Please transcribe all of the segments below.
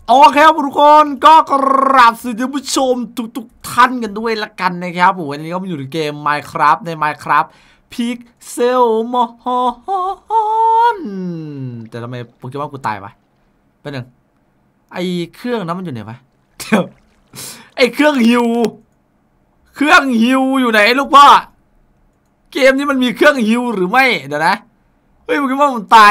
โอเคครับทุกคนก็กราบสวัสดีผู้ชมทุกท่านกันด้วยละกันนะครับผมวันนี้ก็มาอยู่ในเกม Minecraft ใน Minecraft Pixel Mon แต่ทำไมโปเกมอนกูตายวะเป็นหนึ่งไอเครื่องนั้นมันอยู่ไหนวะเดี๋ยวไอเครื่องฮิวอยู่ไหนลูกพ่อเกมนี้มันมีเครื่องฮิวหรือไม่เดี๋ยวนะเฮ้ยโปเกมอนมันตาย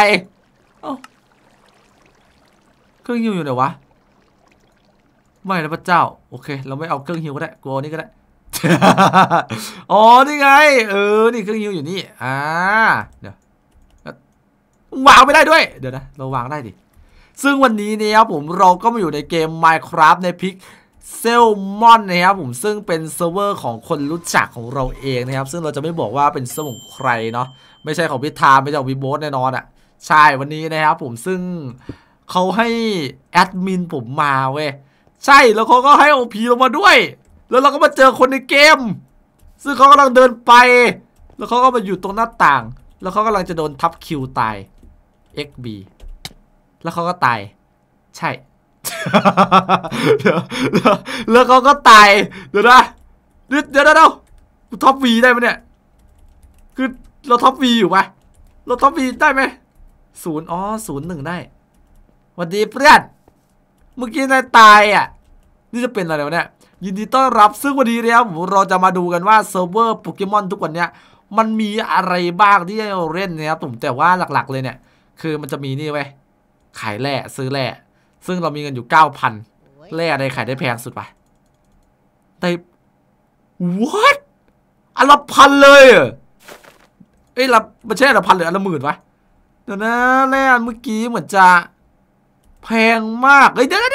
เครื่องฮิวอยู่ไหนวะไม่นะพระเจ้าโอเคเราไม่เอาเครื่องฮิวก็ได้กูเอานี่ก็ได้ อ๋อนี่ไงนี่เครื่องฮิวอยู่นี่เดี๋ยววางไม่ได้ด้วยเดี๋ยวนะเราวางได้ดิซึ่งวันนี้เนี่ยครับผมเราก็มาอยู่ในเกม Minecraft ใน Pixelmon นะครับผมซึ่งเป็นเซิร์ฟเวอร์ของคนรู้จักของเราเองนะครับซึ่งเราจะไม่บอกว่าเป็นเซิร์ฟของใครเนาะไม่ใช่ของพิธามไม่ใช่ของวิโบสแน่นอนอ่ะใช่วันนี้นะครับผมซึ่งเขาให้แอดมินผมมาเว้ยใช่แล้วเขาก็ให้โอพีเรามาด้วยแล้วเราก็มาเจอคนในเกมซึ่งเขากำลังเดินไปแล้วเขาก็มาอยู่ตรงหน้าต่างแล้วเขากำลังจะโดนทับคิวตาย XB แล้วเขาก็ตายใช่ แล้วเขาก็ตายเดี๋ยวกูท็อปวีได้ไหมเนี่ยคือเราท็อปวีอยู่ไหมเราท็อปวีได้ไหม01ได้สวัสดีเพื่อนเมื่อกี้นายตายอ่ะนี่จะเป็นอะไรวะเนี่ยยินดีต้อนรับซึ่งวันนี้นะครับเราจะมาดูกันว่าเซิร์ฟเวอร์โปเกมอนทุกวันเนี้ยมันมีอะไรบ้างที่เราเล่นนะครับผมแต่ว่าหลักๆเลยเนี่ยคือมันจะมีนี่เว้ยขายแร่ซื้อแร่ซึ่งเรามีเงินอยู่ 9,000 แร่อะไรขายได้แพงสุดปะได้ what อันละพันเลยเอ้ยมันใช่อันละพันหรืออันละหมื่นวะเดี๋ยวนะแร่เมื่อกี้เหมือนจะแพงมากเฮ้ยเดี๋ยว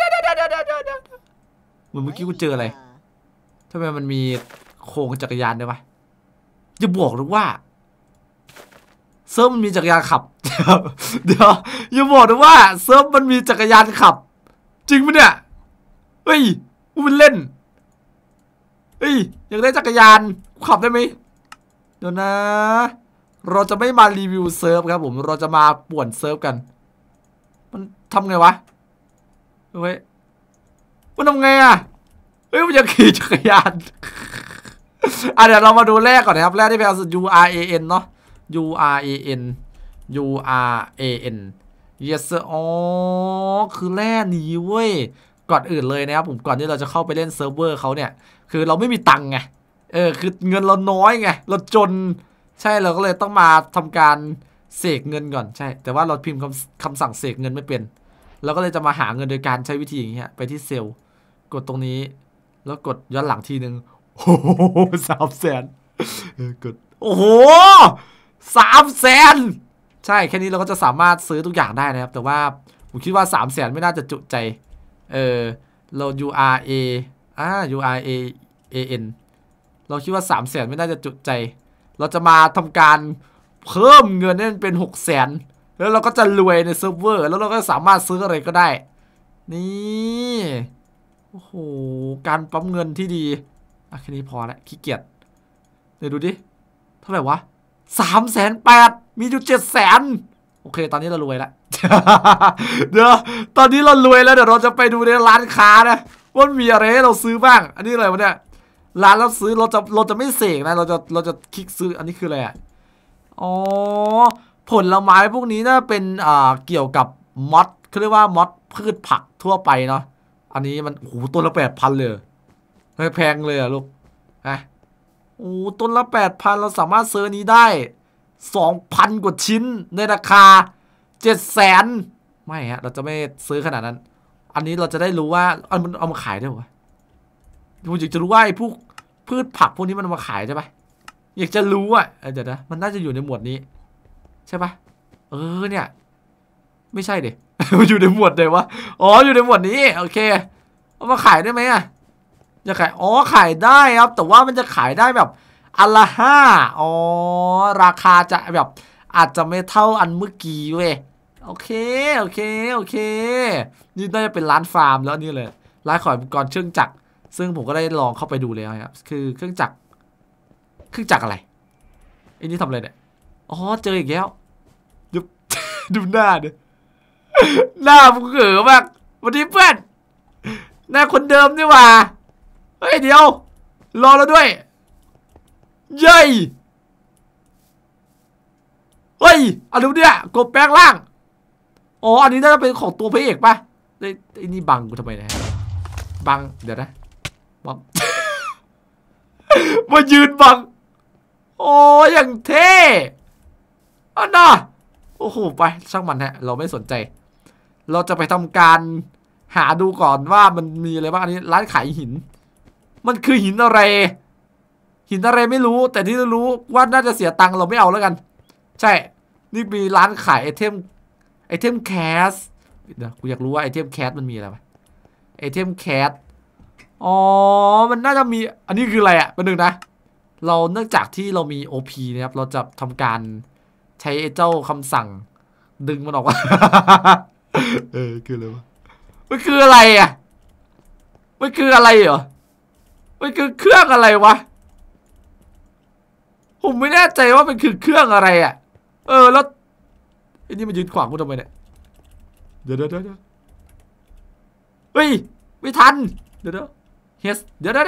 เหมือนเมื่อกี้กูเจออะไรทำไมมันมีโครงจักรยานด้วยวะจะบอกหรือว่าเซิร์ฟมันมีจักรยานขับเดี๋ยวอย่าบอกนะว่าเซิร์ฟมันมีจักรยานขับจริงปะเนี่ยเฮ้ยกูเป็นเล่นเฮ้ยอยากได้จักรยานขับได้ไหมเดี๋ยวนะเราจะไม่มารีวิวเซิร์ฟครับผมเราจะมาป่วนเซิร์ฟกันมันทำไงวะเฮ้ยมันทำไงอะเฮ้ยมันจะขี่จักรยานเดี๋ยวเรามาดูแรกก่อนนะครับแรกที่เป็น URAN เนาะURAN yes อ๋อคือแร่นี้เว้ยก่อนอื่นเลยนะครับผมก่อนที่เราจะเข้าไปเล่นเซิร์ฟเวอร์เขาเนี่ยคือเราไม่มีตังค์ไงคือเงินเราน้อยไงเราจนใช่เราก็เลยต้องมาทำการเสกเงินก่อนใช่แต่ว่าเราพิมพ์คำสั่งเสกเงินไม่เป็นเราก็เลยจะมาหาเงินโดยการใช้วิธีอย่างเงี้ยไปที่เซลล์กดตรงนี้แล้วกดย้อนหลังทีนึงโอ้โห300,000กดโอ้โห300,000ใช่แค่นี้เราก็จะสามารถซื้อทุกอย่างได้นะครับแต่ว่าผมคิดว่า300,000ไม่น่าจะจุใจเรา URAN เราคิดว่า300,000ไม่น่าจะจุใจเราจะมาทำการเพิ่มเงินให้มันเป็น600,000แล้วเราก็จะรวยในเซิร์ฟเวอร์แล้วเราก็สามารถซื้ออะไรก็ได้นี่โอ้โหการปั๊มเงินที่ดีแค่นี้พอแล้วขี้เกียจเดี๋ยวดูดิเท่าไหร่วะ380,000มีอยู่700,000โอเคตอนนี้เรารวยแล้ว เดี๋ยวตอนนี้เรารวยแล้วเดี๋ยวเราจะไปดูในร้านค้านะว่ามีอะไรให้เราซื้อบ้างอันนี้อะไรวะเนี่ยร้านเราซื้อเราจะไม่เสกนะเราจะคลิกซื้ออันนี้คืออะไรอ๋อผลไม้พวกนี้น่าเป็นเกี่ยวกับมอดเขาเรียกว่ามอดพืชผักทั่วไปเนาะอันนี้มันโอ้โหต้นละ8,000เลยแพงเลยลูกโอ้ต้นละ8,000เราสามารถซื้อนี้ได้2,000 กว่าชิ้นในราคา700,000ไม่ฮะเราจะไม่ซื้อขนาดนั้นอันนี้เราจะได้รู้ว่ามันเอามาขายได้หรอผมอยากจะรู้ว่าไอ้พวกพืชผักพวกนี้มันเอามาขายได้ปะอยากจะรู้อ่ะเดี๋ยวนะมันน่าจะอยู่ในหมวดนี้ใช่ปะเนี่ยไม่ใช่ดิ มันอยู่ในหมวดไหนวะอ๋ออยู่ในหมวดนี้โอเคเอามาขายได้ไหมอ่ะจะขายขายได้ครับแต่ว่ามันจะขายได้แบบอันละ5ราคาจะแบบอาจจะไม่เท่าอันเมื่อกี้เว้ยโอเคนี่น่าจะเป็นร้านฟาร์มแล้วนี่เลยร้านขายอุปกรณ์เครื่องจักรซึ่งผมก็ได้ลองเข้าไปดูแล้วครับคือเครื่องจักรอะไรไอ้นี่ทำอะไรเนี่ยเจออีกแล้วดู ดูหน้าดิหน้ามึงเก๋มากวันนี้เพื่อนนายคนเดิมนี่หว่าเฮ้ยเดี๋ยวรอเราด้วยเย้เฮ้ยอะไรเนี่ยกบแปลงร่างอ๋ออันนี้น่าจะเป็นของตัวพระเอกป่ะไอ้นี่บังกูทำไมเนี่ยบังเดี๋ยวนะบัง มายืนบังโอ้อย่างเท่อันน่ะโอ้โหไปช่างมันฮะเราไม่สนใจเราจะไปทำการหาดูก่อนว่ามันมีอะไรบ้างอันนี้ร้านขายหินมันคือหินอะไรหินอะไรไม่รู้แต่ที่รู้ว่าน่าจะเสียตังค์เราไม่เอาแล้วกันใช่นี่มีร้านขายไอเทมแคสเดี๋ยวกูอยากรู้ว่าไอเทมแคสมันมีอะไรไหมไอเทมแคสอ๋อมันน่าจะมีอันนี้คืออะไรอ่ะเป็นหนึ่งนะเราเนื่องจากที่เรามี OP นะครับเราจะทำการใช้เจ้าคำสั่งดึงมันออกมา คืออะไรวะมันคืออะไรอ่ะมันคืออะไรเหรอมันคือเครื่องอะไรวะผมไม่แน่ใจว่ามันคือเครื่องอะไรอ่ะแล้วไอ้นี่มันยืนขวางกูทำไมเนี่ยเดี๋ยวเฮ้ยไม่ทันเดี๋ยวเฮ้ยเดี๋ยว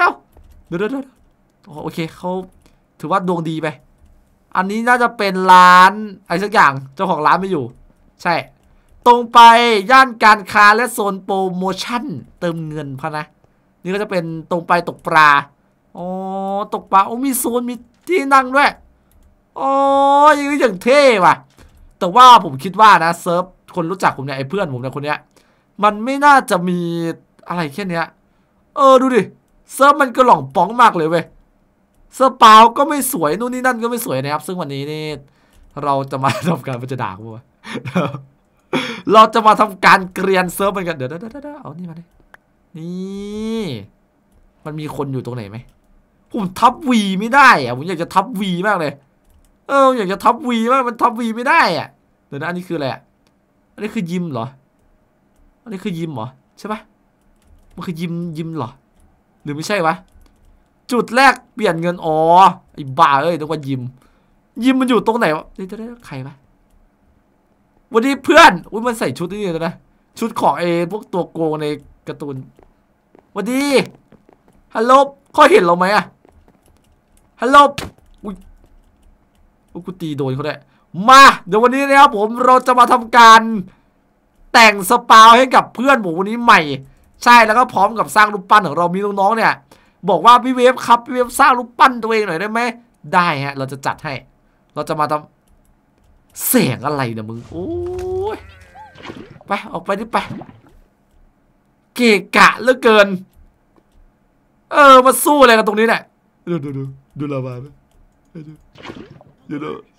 โอเคเขาถือว่าดวงดีไปอันนี้น่าจะเป็นร้านอะไรสักอย่างเจ้าของร้านไม่อยู่ใช่ตรงไปย่านการค้าและโซนโปรโมชั่นเติมเงินพะนะนี่ก็จะเป็นตรงไปตกปลาอ๋อตกปลาโอ้มีโซนมีที่นั่งด้วยอ๋ออย่างเท่ว่ะแต่ว่าผมคิดว่านะเซิร์ฟคนรู้จักผมเนี่ยไอ้เพื่อนผมเนี่ยคนเนี้ยมันไม่น่าจะมีอะไรแค่เนี้ยดูดิเซิร์ฟมันกระหล่องป๋องมากเลยเว้ยเซิร์ฟเปล่าก็ไม่สวยนู่นนี่นั่นก็ไม่สวยนะครับซึ่งวันนี้นี่เราจะมาทำการประจด่ากูวะ เราจะมาทำการเกรียนเซิร์ฟมันกันเดี๋ยวเอานี่มาดินี่มันมีคนอยู่ตรงไหนไหมผมทับวีไม่ได้อะผมอยากจะทับวีมากเลยอยากจะทับวีมากมันทับวีไม่ได้อะเดี๋ยวนะอันนี้คืออะไรอ่ะอันนี้คือยิมเหรออันนี้คือยิมเหรอใช่ปะมันคือยิมเหรอหรือไม่ใช่วะจุดแรกเปลี่ยนเงินอ๋อไอ้บ้าเอ้ยนึกว่ายิมมันอยู่ตรงไหนวะเดี๋ยวใครปะวันนี้เพื่อนอุ้ยมันใส่ชุดนี่เลยนะชุดของพวกตัวโกงในการ์ตูนวันดีฮัลโหลเขาเห็นเราไหมอะฮัลโหลอุ้ยกูตีโดนเขาได้มาเดี๋ยววันนี้นะครับผมเราจะมาทำการแต่งสปาวให้กับเพื่อนผมวันนี้ใหม่ใช่แล้วก็พร้อมกับสร้างรูปปั้นของเรามีน้องๆเนี่ยบอกว่าพี่เวฟครับพี่เวฟสร้างรูปปั้นตัวเองหน่อยได้ไหมได้ฮะเราจะจัดให้เราจะมาทำเสียงอะไรเนี่ยมึงโอ้ยไปออกไปดิไปเกะกะเหลือเกินมาสู้อะไรกันตรงนี้เนี่ยดูลาวาไหมดู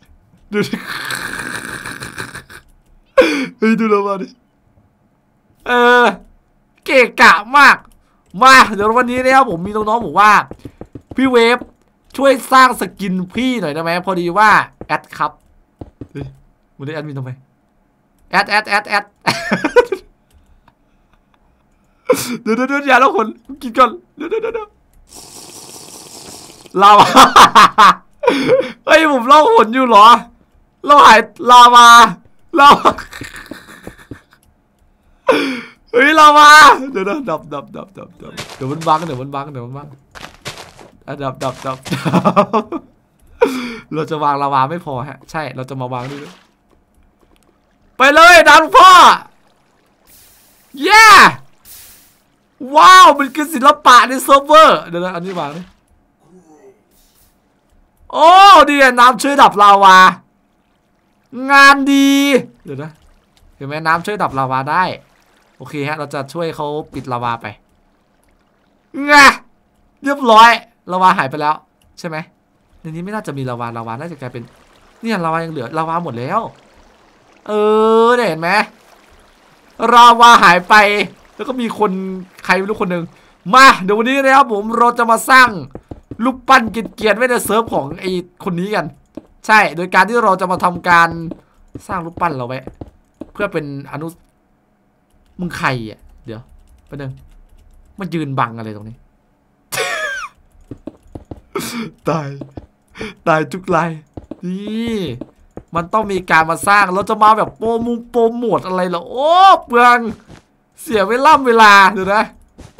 ดูลาวาดิเกะกะมากมาเดี๋ยววันนี้นะครับผมมีน้องๆบอกว่าพี่เวฟช่วยสร้างสกินพี่หน่อยได้ไหมพอดีว่าแอดครับมึงได้แอดมินทำไมแอดเดี๋ยวอย่าแล้วคนกินก่อนเดี๋ยวลาวาเฮ้ยผมล่องหนอยู่เหรอเราหายลาวาเฮ้ยลาวาเดี๋ยวดับเดี๋ยวมันบังดับเราจะวางลาวาไม่พอฮะใช่เราจะมาวางด้วยไปเลยดันพ่อเย้ว้าวมันคือศิลปะในเซิร์ฟเวอร์เดี๋ยวอันนี้วางดิโอ้ดีน้ำช่วยดับลาวางานดีเดี๋ยวนะเห็นไหมน้ำช่วยดับลาวาได้โอเคฮะเราจะช่วยเขาปิดลาวาไปไงเรียบร้อยลาวาหายไปแล้วใช่ไหมในนี้ไม่น่าจะมีลาวาน่าจะกลายเป็นเนี่ยลาวายังเหลือลาวาหมดแล้วเนี่ยเห็นไหมลาวาหายไปแล้วก็มีคนใครไม่รู้คนหนึ่งมาเดี๋ยววันนี้นะครับผมเราจะมาสร้างรูปปั้นเกียรติไว้ในเซิร์ฟของไอ้คนนี้กันใช่โดยการที่เราจะมาทำการสร้างรูปปั้นเราไว้เพื่อเป็นมึงใครอ่ะเดี๋ยวไปหนึ่งมันยืนบังอะไรตรงนี้ ตายทุกไลน์นี่มันต้องมีการมาสร้างเราจะมาแบบโปรโมทอะไรเหรอโอ้เปลืองเสียเวลาเดี๋ยวนะ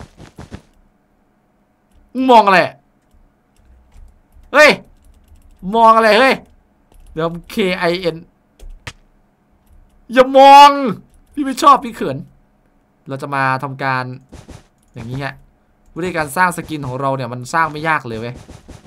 มองอะไรเฮ้ยมองอะไรเฮ้ยเดี๋ยว KIN อย่ามองพี่ไม่ชอบพี่เขินเราจะมาทำการอย่างนี้ฮะวิธีการสร้างสกินของเราเนี่ยมันสร้างไม่ยากเลยเว้ย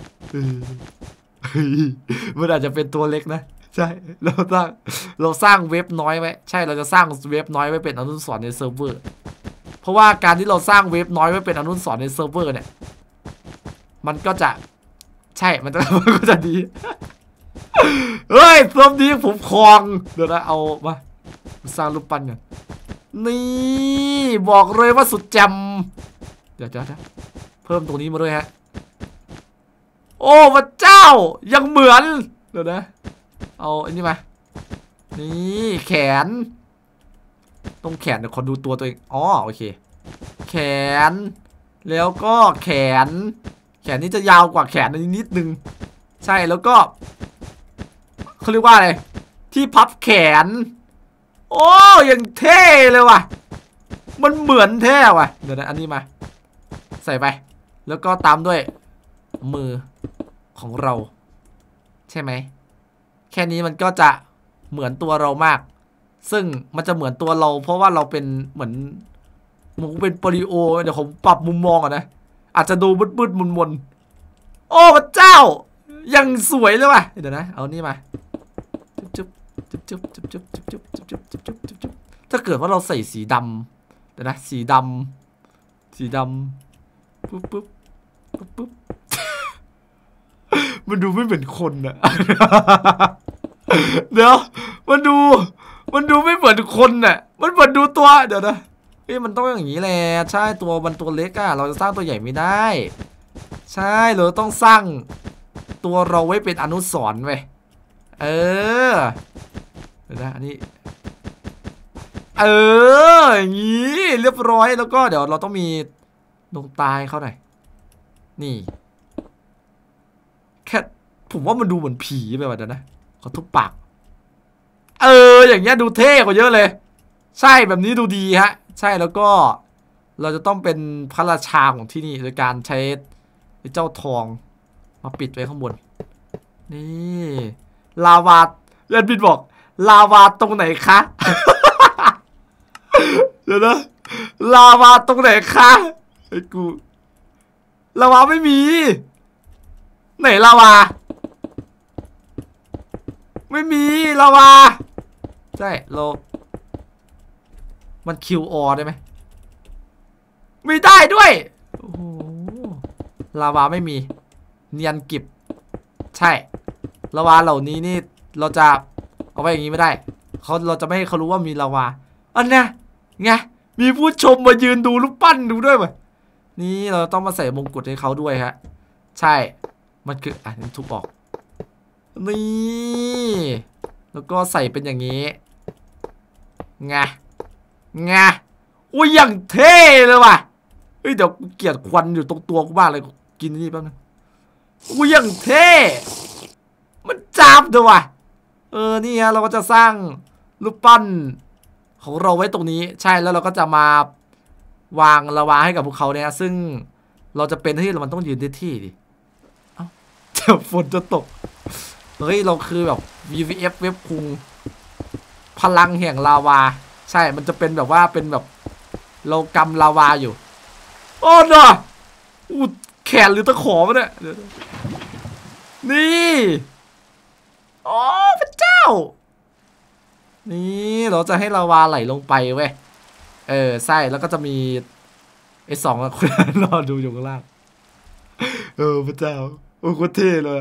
มันอาจจะเป็นตัวเล็กนะใช่เราสร้างเว็บน้อยไว้ใช่เราจะสร้างเว็บน้อยไว้เป็นอนุสรณ์ในเซิร์ฟเวอร์เพราะว่าการที่เราสร้างเว็บน้อยไว้เป็นอนุสรณ์ในเซิร์ฟเวอร์เนี่ยมันก็จะใช่มันก็จะดีเฮ้ยเซิร์ฟนี้ผมคลองเดี๋ยวนะเอามาสร้างรูปปั้นกันนี่บอกเลยว่าสุดแจ่มเดี๋ยวเพิ่มตรงนี้มาด้วยฮะโอ้พระเจ้ายังเหมือนเดี๋ยวนะเอาอันนี้มานี่แขนตรงแขนเดี๋ยวขอดูตัวเองอ๋อโอเคแขนแล้วก็แขนนี้จะยาวกว่าแขนนิดนึงใช่แล้วก็เขาเรียกว่าอะไรที่พับแขนโอ้ยังเท่เลยว่ะมันเหมือนแท้ว่ะเดี๋ยวนะอันนี้มาใส่ไปแล้วก็ตามด้วยมือของเราใช่ไหมแค่นี้มันก็จะเหมือนตัวเรามากซึ่งมันจะเหมือนตัวเราเพราะว่าเราเป็นเหมือนเป็นโปลิโอเดี๋ยวผมปรับมุมมองก่อนนะอาจจะดูมืดมนโอ้พระเจ้ายังสวยเลยว่ะเดี๋ยวนะเอานี่มาจุ๊บถ้าเกิดว่าเราใส่สีดำเดี๋ยวนะสีดำปุ๊บมันดูไม่เหมือนคนอะเดี๋ยวมันดูไม่เหมือนคนอะมันเหมือนดูตัวเดี๋ยวนะมันต้องอย่างนี้แหละใช่ตัวมันตัวเล็กอะเราจะสร้างตัวใหญ่ไม่ได้ใช่เราต้องสร้างตัวเราไว้เป็นอนุสรณ์ไว้เดี๋ยวนะอันนี้อย่างนี้เรียบร้อยแล้วก็เดี๋ยวเราต้องมีดวงตาให้เขาหน่อยนี่แค่ผมว่ามันดูเหมือนผีไปว่ะเดี๋ยวนะเขาทุบปากอย่างเงี้ยดูเท่กว่าเยอะเลยใช่แบบนี้ดูดีฮะใช่แล้วก็เราจะต้องเป็นพระราชาของที่นี่โดยการใช้เจ้าทองมาปิดไว้ข้างบนนี่ลาวาเรนบินบอกลาวาตรงไหนคะเดี๋ยวนะลาวาตรงไหนคะไอ้กูลาวาไม่มีไหนลาวาไม่มีลาวาใช่เรามันคิวออได้ไหมไม่ได้ด้วยโอ้โหลาวาไม่มีเนียนกิบใช่ลาวาเหล่านี้นี่เราจะเอาไว้อย่างนี้ไม่ได้เราจะไม่ให้เขารู้ว่ามีลาวาอันนี้ไงมีผู้ชมมายืนดูรูปปั้นดูด้วยมั้ยนี่เราต้องมาใส่มงกุฎให้เขาด้วยฮะใช่มันคือนี่ทุบออกนี่แล้วก็ใส่เป็นอย่างนี้ไงอุ้ยอย่างเท่เลยว่ะเฮ้ยเดี๋ยวเกลียดควันอยู่ตรงตัวกูบ้างเลยกินนี่แป๊บนึงอุ้ยอย่างเท่มันจับด้วยว่ะนี่ฮะเราก็จะสร้างรูปปั้นของเราไว้ตรงนี้ใช่แล้วเราก็จะมาวางลาวาให้กับพวกเขาเนี่ยซึ่งเราจะเป็นที่มันต้องยืนที่ดิเอ้าเดี๋ยวฝนจะตกเฮ้ยเราคือแบบ VVF เว็บคุงพลังแห่งลาวาใช่มันจะเป็นแบบว่าเป็นแบบเรากำลาวาอยู่โอ้เนาะแขนหรือตะขอมันเนี่ยนี่โอ้พระเจ้านี่เราจะให้ลาวาไหลลงไปเว้ยใช่แล้วก็จะมีไอ้สองคนรอดูอยู่ข้างล่างพระเจ้าโอ้โคตรเท่เลย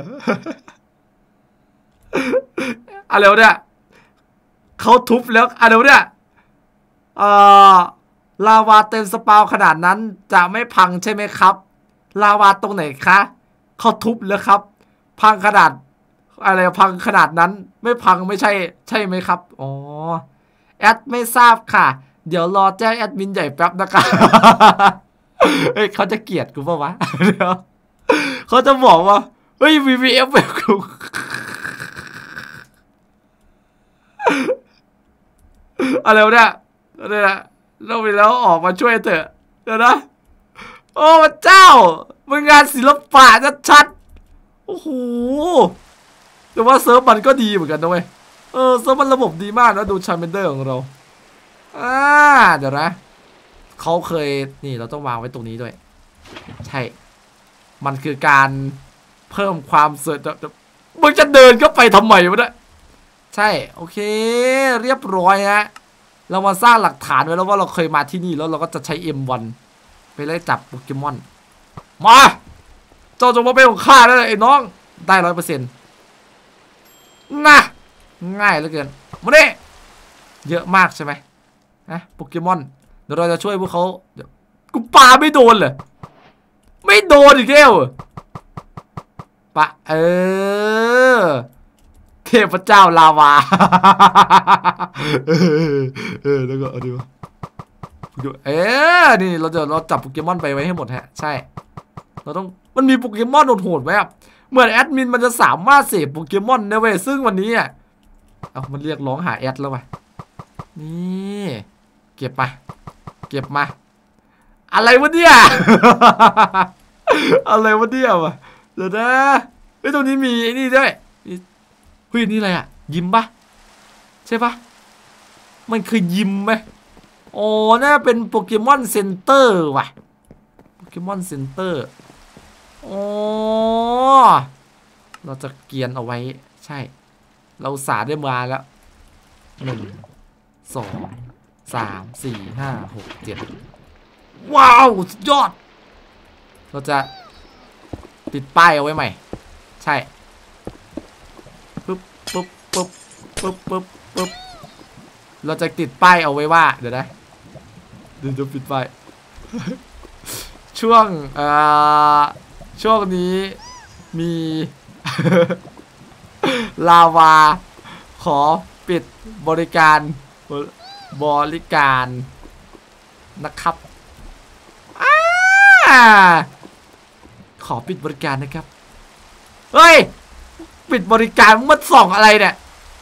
อะไรวะเนี่ยเขาทุบแล้วอะไรวะเนี่ยลาวาเต็มสปาวขนาดนั้นจะไม่พังใช่ไหมครับลาวาตรงไหนคะเขาทุบแล้วครับพังขนาดอะไรพังขนาดนั้นไม่พังไม่ใช่ไหมครับอ๋อแอดไม่ทราบค่ะเดี๋ยวรอแจ้งแอดมินใหญ่แป๊บนะคะเฮ้ยเขาจะเกลียดกูป่าววะเดี๋ยวเขาจะบอกว่าเฮ้ย VVF แบบกูอะไรวะเนี่ยเราไปแล้วออกมาช่วยเถอะเดี๋ยวนะโอ้พระเจ้ามันงานศิลปะชัดๆโอ้โหแต่ว่าเซิร์ฟมันก็ดีเหมือนกันนะเว้ยเซิร์ฟมันระบบดีมากนะดูชาร์เมนเดอร์ของเราเดี๋ยวนะเขาเคยนี่เราต้องวางไว้ตรงนี้ด้วยใช่มันคือการเพิ่มความเสริมมึงจะเดินก็ไปทำไมวะเนี่ยใช่โอเคเรียบร้อยฮะเรามาสร้างหลักฐานไว้แล้วว่าเราเคยมาที่นี่แล้วเราก็จะใช้ M1 ไปไล่จับโปเกมอนมาเจ้าจงมาเป็นของข้าได้เลยไอ้น้องได้100%น่ะง่ายเหลือเกินมาดิเยอะมากใช่ไหมนะโปเกมอนเดี๋ยวเราจะช่วยพวกเขาเดี๋ยวกูปาไม่โดนเลยไม่โดนอีกแล้วปะเทพเจ้าลาวาแล้วก็เอาดีวะนี่เราจับโปเกมอนไปไว้ให้หมดฮะใช่เราต้องมันมีโปเกมอนโหดๆไหมครับเหมือนแอดมินมันจะสามารถเสพโปเกมอนนะเว้ยซึ่งวันนี้อ่ะมันเรียกร้องหาแอดแล้วว่ะนี่เก็บมาอะไรวะเนี่ยอะไรวะเนี่ยวะเดี๋ยวนะตรงนี้มีไอ้นี่ด้วยเฮ้ยนี่อะไรอ่ะยิ้มปะใช่ปะมันคือยิ้มไหมโอ้น่าเป็นโปเกมอนเซ็นเตอร์ว่ะโปเกมอนเซ็นเตอร์โอ้เราจะเกียนเอาไว้ใช่เราสาได้มาแล้ว1 2 3 4 5 6 7ว้าวสุดยอดเราจะติดป้ายเอาไว้ใหม่ใช่ปึ๊บเราจะติดป้ายเอาไว้ว่าเดี๋ยวนะเดี๋ยวปิดป้ายช่วงนี้มีลาวาขอปิดบริการนะครับขอปิดบริการนะครับเฮ้ยปิดบริการมันส่องอะไรเนี่ย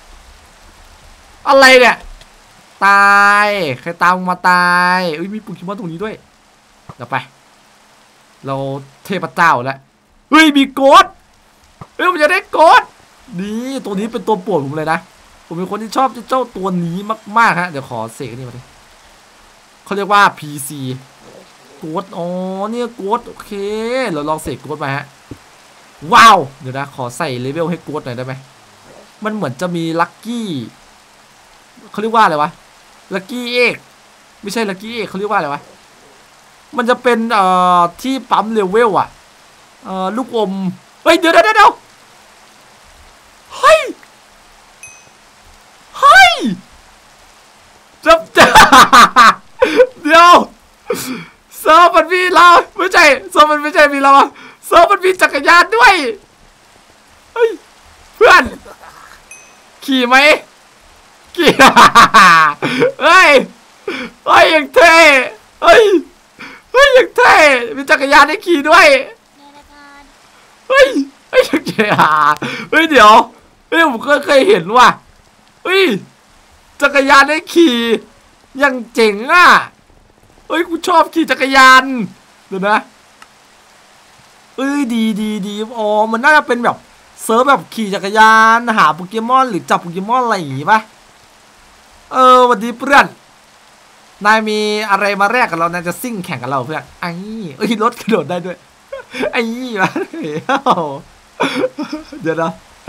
ตายใครตามมาตายมีโปเกมอนตรงนี้ด้วยเดี๋ยวไปเราเทพเจ้าแล้วเฮ้ยมีโกดมันจะได้โกดนี่ตัวนี้เป็นตัวโปรดผมเลยนะผมเป็นคนที่ชอบเจ้าตัวนี้มากๆฮะเดี๋ยวขอเสกนี่มาดิเขาเรียกว่า PC โกดเนี่ยโกดโอเคเราลองเสกโกดมาฮะว้าวเดี๋ยวนะขอใส่เลเวลให้โกดหน่อยได้ไหมมันเหมือนจะมีลัคกี้เขาเรียกว่าอะไรวะลัคกี้เอกไม่ใช่ลัคกี้เอกเขาเรียกว่าอะไรวะมันจะเป็นที่ปั๊มเลเวลอะลูกอมเฮ้ยเดี๋ยวเฮ้ยจับเดี๋ยวเซิร์ฟมันมีเราไม่ใช่เซิร์ฟมันไม่ใช่มีเราเซิร์ฟมันมีจักรยานด้วยเฮ้ยเพื่อนขี่ไหมขี่เฮ้ยอย่างเท่เฮ้ยอย่างเท่มีจักรยานให้ขี่ด้วยเฮ้ยอย่างเท่เดี๋ยวผมเคยเห็นว่ะจักรยานให้ขี่ยังเจ๋งอ่ะกูชอบขี่จักรยานเดี๋ยวนะดีมันน่าจะเป็นแบบเซิร์ฟแบบขี่จักรยานหาโปเกมอนหรือจับโปเกมอนอะไรอย่างงี้ป่ะวันนี้เพื่อนนายมีอะไรมาแลกกับเรานายจะซิ่งแข่งกับเราเพื่อนรถกระโดดได้ด้วยมาเดี๋ยวนะ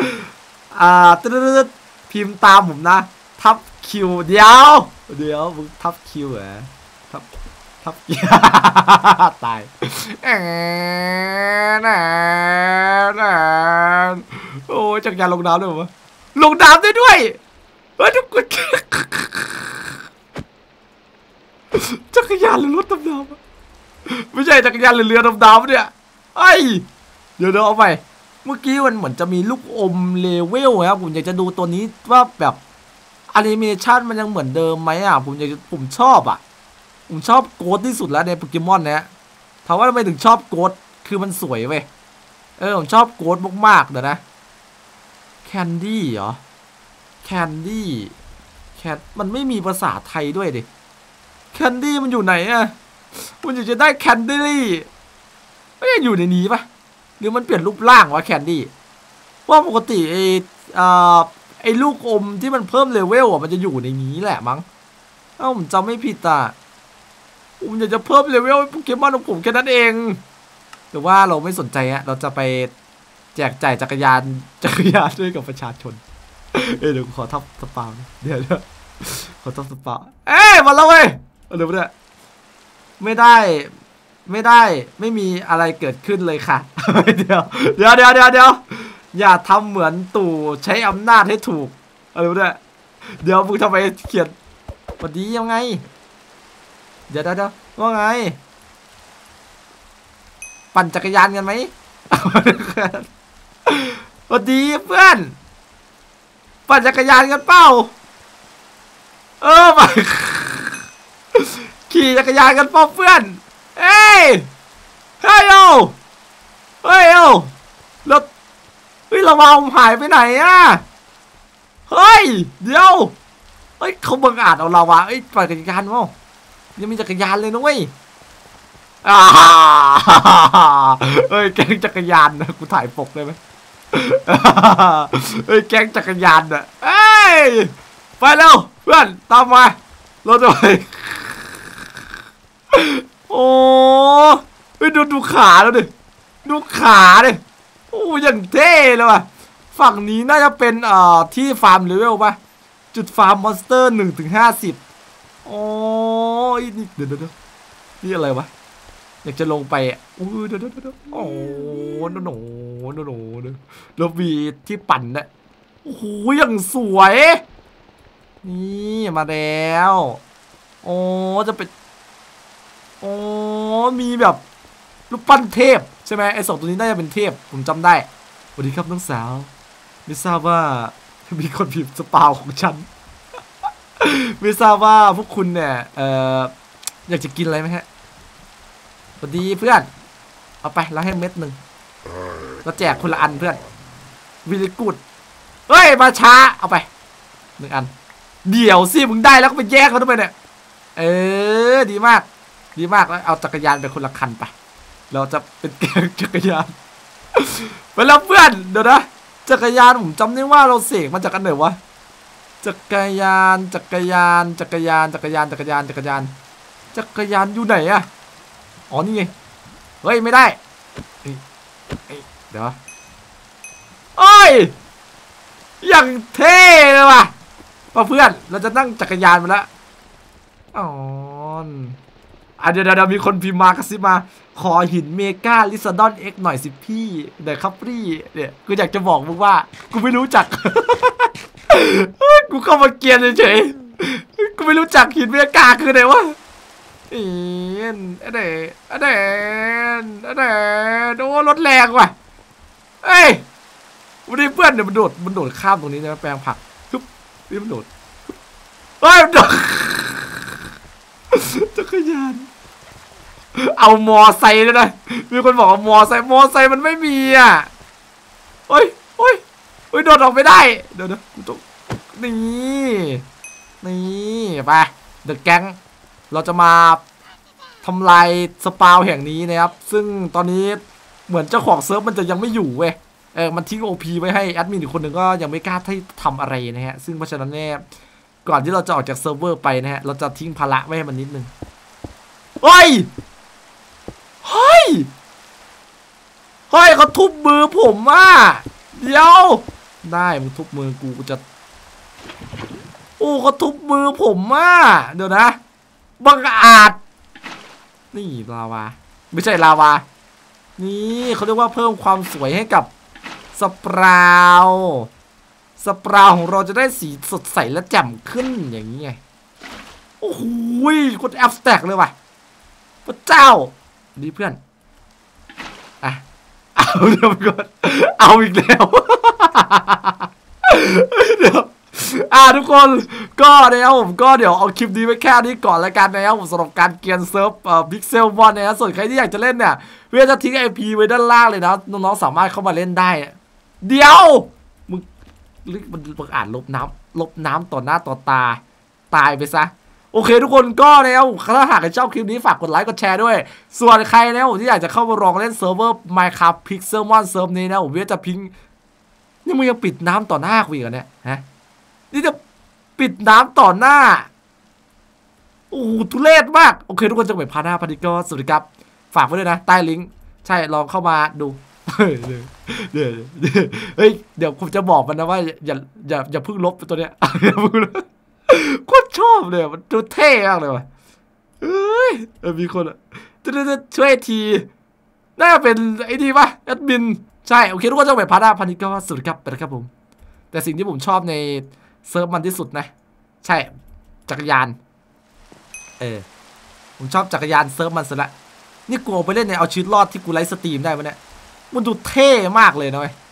พิมพ์ตามผมนะทับคิวเดี๋ยวมึงทับคิวเหรอทับตายโอ้ยจักรยานลงน้ำด้วยมั้ยลงน้ำได้ด้วยทุกคนจักรยานหรือรถดำน้ำไม่ใช่จักรยานหรือเรือดำน้ำเนี่ยเดี๋ยวเอาไปเมื่อกี้มันเหมือนจะมีลูกอมเลเวลครับผมอยากจะดูตัวนี้ว่าแบบแอนิเมชันมันยังเหมือนเดิมไหมผมชอบผมชอบโกดที่สุดแล้วในโปเกมอนเนี้ยถามว่าทำไมถึงชอบโกดคือมันสวยเว้ยผมชอบโกดมากๆเดี๋ยวนะแคนดี้เหรอแคนดี้มันไม่มีภาษาไทยด้วยดิแคนดี้มันอยู่ไหนอะมันอยู่จะได้แคนดี้ไม่อยู่ในนี้ปะหรือมันเปลี่ยนรูปร่างวะแคนดี้ว่าปกติไอ้ลูกอมที่มันเพิ่มเลเวลอ่ะมันจะอยู่ในนี้แหละมั้งผมจำไม่ผิดอ่ะผมอยากจะเพิ่มเลเวลโปเกมอนของผมแค่นั้นเองแต่ว่าเราไม่สนใจอะเราจะไปแจกจ่ายจักรยานด้วยกับประชาชนเดี๋ยวขอทับสปาเดี๋ยวขอทับสปามาแล้วเว้ยเดี๋ยวเนี่ยไม่มีอะไรเกิดขึ้นเลยค่ะเดี๋ยวอย่าทำเหมือนตู่ใช้อำนาจให้ถูกอะไรเนี่ยเดี๋ยวมึงทำไมเขียนสวัสดียังไงเดี๋ยวว่าไงปั่นจักรยานกันไหมสวัสดีเพื่อนปั่นจักรยานกันเปล่าไปขี่จักรยานกันเปล่าเพื่อนเฮ้ยแล้วเรามาหายไปไหนอะเฮ้ยเดี๋ยวเขาบังอาจเอาเราวะปั่นจักรยานมั้งยังมีจักรยานเลยนะเว้ยแก๊งจักรยานนะกูถ่ายปกได้ไหมแก๊งจักรยานอ่ะไปแล้วเพื่อนตามมาเราจะไปโอ้ดูขาแล้วดิดูขาดิโอ้ยังเท่เลยว่ะฝั่งนี้น่าจะเป็นที่ฟาร์มเลเวลป่ะจุดฟาร์มมอนสเตอร์1 ถึง 50โอ้ยนี่เดี๋ยวนี่อะไรวะอยากจะลงไปเดี๋ยวโอ้โนแล้วมีที่ปั่นนะโอ้โหยังสวยนี่มาแล้วโอ้จะเป็นโอ้มีแบบรูปปั้นเทพใช่ไหมไอ้2 ตัวนี้น่าจะเป็นเทพผมจำได้สวัสดีครับน้องสาวไม่ทราบว่ามีคนพิมพ์สปาวของฉันไม่ทราบว่าพวกคุณเนี่ยอยากจะกินอะไรไหมฮะสวัสดีเพื่อนเอาไปแล้วให้เม็ด1เราแจกคนละอันเพื่อนวิลิกูดมาช้าเอาไป1 อันเดี๋ยวสิมึงได้แล้วก็ไปแยกเขาทำไมเนี่ยดีมากแล้วเอาจักรยานไปคนละคันไปเราจะเป็นแก๊งจักรยานไปแล้วเพื่อนเดี๋ยวนะจักรยานผมจำได้ว่าเราเสกมาจากกันไหนวะจักรยานอยู่ไหนอะอ๋อนี่ไงไม่ได้เดี๋ยวอย่างเท่เลยว่ะเพื่อนเราจะนั่งจักรยานมาแล้วเดี๋ยวมีคนพิมพ์มากระซิบมาขอหินเมกาลิซาดอนเอ็กหน่อยสิพี่เดี๋ยวครับพี่เนี่ยกูอยากจะบอกมึงว่ากูไม่รู้จัก กูเข้ามาเกียนเฉยๆกูไม่รู้จักหินเมกาคือไหนวะโอ้รถแรงว่ะวันนี้เพื่อนเดี๋ยวมันโดดข้ามตรงนี้นะแปลงผักทุบนี่มันโดดมันโดดจักรยานเอามอไซค์ด้วยนะมีคนบอกว่ามอไซค์มันไม่มีอ่ะโอ้ยโดดออกไม่ได้เดี๋ยวกูต้องนี่ไปเดอะแก๊งเราจะมาทำลายสปาวแห่งนี้นะครับซึ่งตอนนี้เหมือนเจ้าของเซิร์ฟมันจะยังไม่อยู่เว้ยมันทิ้ง OP ไว้ให้แอดมินอีกคนหนึ่งก็ยังไม่กล้าที่ทำอะไรนะฮะซึ่งเพราะฉะนั้นเนี่ยก่อนที่เราจะออกจากเซิร์ฟเวอร์ไปนะฮะเราจะทิ้งภาระไว้ให้มันนิดนึงเฮ้ยเขาทุบมือผมอ่ะเดี๋ยวได้มึงทุบมือกูจะเขาทุบมือผมอ่ะเดี๋ยวนะบังอาจนี่ลาวาไม่ใช่ลาวานี่เขาเรียกว่าเพิ่มความสวยให้กับสปาวของเราจะได้สีสดใสและแจ่มขึ้นอย่างนี้ไงโอ้โหคนแอปสแต็กเลยว่ะพระเจ้าดีเพื่อนเอาเดี๋ยวก่อนเอาอีกแล้วเดี๋ยวทุกคนก็นะครับผมก็เดี๋ยวเอาคลิปนี้ไว้แค่นี้ก่อนแล้วกันนะครับผมสำหรับการเกียนเซิร์ฟพิกเซลบอลนะส่วนใครที่อยากจะเล่นเนี่ยเพื่อจะทิ้ง IP ไว้ด้านล่างเลยนะน้องๆสามารถเข้ามาเล่นได้เดี๋ยวมึงมันอ่านลบน้ำต่อหน้าต่อตาตายไปซะโอเคทุกคนก็แล้วถ้าหากชอบคลิปนี้ฝากกดไลค์กดแชร์ด้วยส่วนใครนะผมที่อยากจะเข้ามาลองเล่นเซิร์ฟเวอร์ Minecraft Pixelmon เซิร์ฟนี้นะผมจะพิงนี่มึงยังปิดน้ำต่อหน้ากูอีกเหรอเนี่ยฮะนี่จะปิดน้ำต่อหน้าโอ้โหทุเรศมากโอเคทุกคนจะไปพาหน้าพันธิกรสวัสดีครับฝากไว้ด้วยนะใต้ลิงก์ใช่ลองเข้ามาดูเฮ้ยเดี๋ยวผมจะบอกมันนะว่าอย่าเพิ่งลบตัวเนี้ยอย่าเพิ่งลบโคตรชอบเลยมันดูเท่มากเลยว่ะเฮ้ยมีคนจะช่วยทีน่าเป็นไอ้นี่ป่ะแอดมินใช่โอเคทุกคนจะไปพาหน้าพันธิกรสวัสดีครับไปนะครับผมแต่สิ่งที่ผมชอบในเซิร์ฟมันที่สุดนะใช่จักรยานผมชอบจักรยานเซิร์ฟมันสุดละนี่กูเอาไปเล่นในเอาชีวิตรอดที่กูไลฟ์สตรีมได้ปะเนี่ยมันดูเท่มากเลยนะเว้ย